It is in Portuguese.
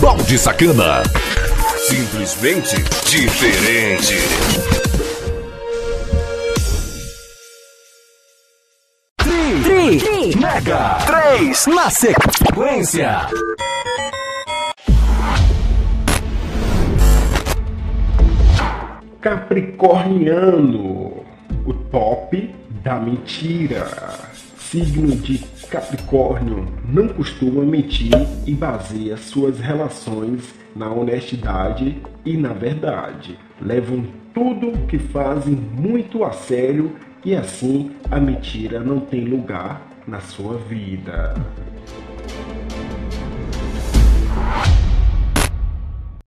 Balde Sacana. Simplesmente diferente. Tri Mega 3 na sequência. Capricorniano, o top da mentira. Signo de Capricórnio não costuma mentir e baseia suas relações na honestidade e na verdade. Levam tudo que fazem muito a sério e assim a mentira não tem lugar na sua vida.